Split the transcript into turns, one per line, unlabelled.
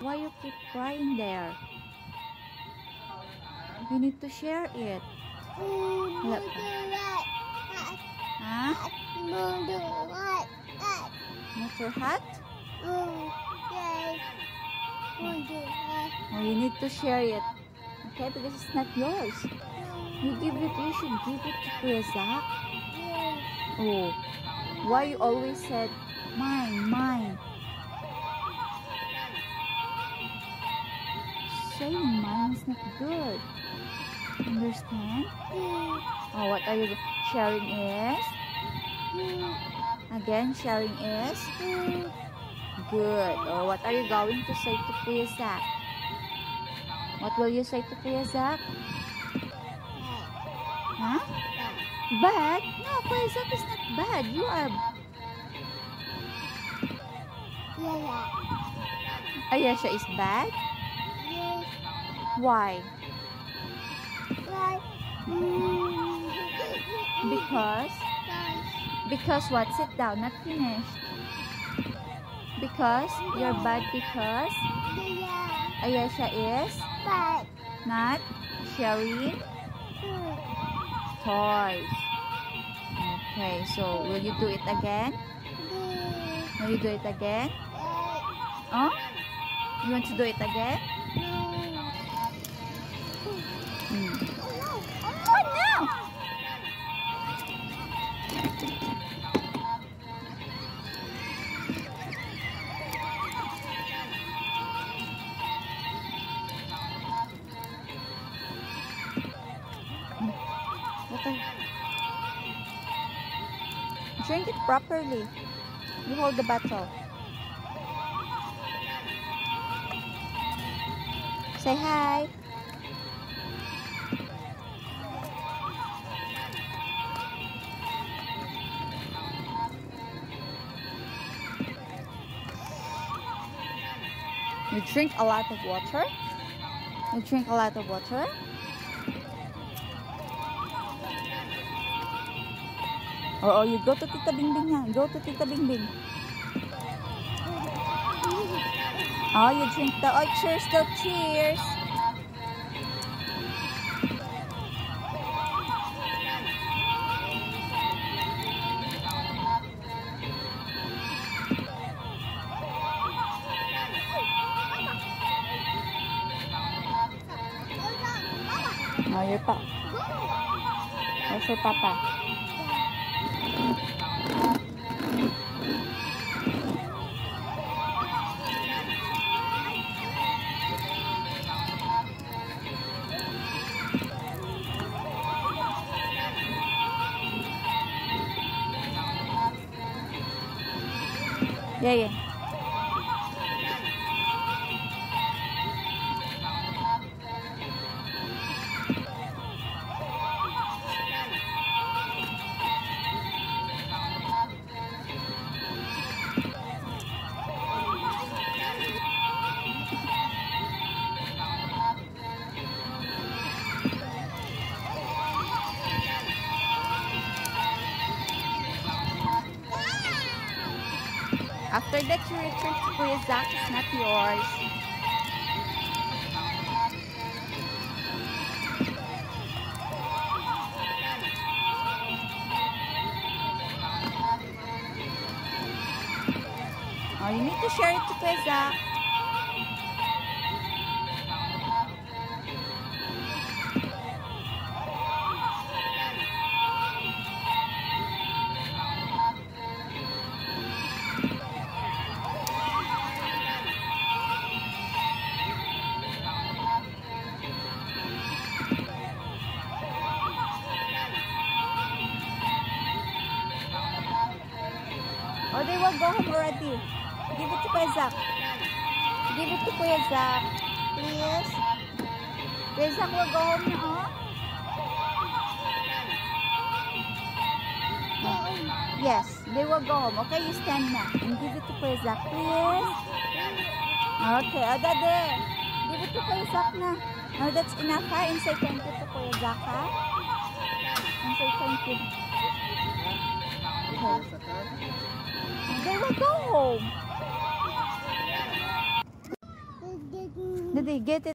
Why you keep crying there? You need to share it. Look. Huh? Motor hat? Oh, you need to share it. Okay, because it's not yours. You should give it to Kuya Zach. Oh, why you always said, mine, mine? Saying mine is not good. Understand? Oh, what are you sharing is? Again, sharing is? Good. Oh, what are you going to say to Kuya Zach? What will you say to Kuya Zach? Huh? Bad? No, Kuya Zach is not bad. You are... Ayesha is bad? Why? Because what? Sit down, not finished. Because you're bad because Ayesha is not sharing toys. Okay, so will you do it again? Will you do it again? Oh? You want to do it again? What now? Drink it properly. You hold the bottle. Say hi. You drink a lot of water. You drink a lot of water. Oh, you go to Tita Bingbing na. Go to Tita Bingbing. Oh, you drink the... Oh, cheers though. Cheers. Oh, your papa. Where's your papa? Yeah. After that, you return to Kuya Zach. It's not yours. Oh, you need to share it to Kuya Zach. Oh, they will go home already. Give it to Kuya Zach. Give it to Kuya Zach. Please. Kuya Zach will go home na, oh. Yes, they will go home. Okay, you stand na. And give it to Kuya Zach, please. Okay, Dade. Give it to Kuya Zach na. Oh, that's enough, ha? And say thank you to Kuya Zach, ha? And say thank you. Okay. They will go home. Daddy, get it.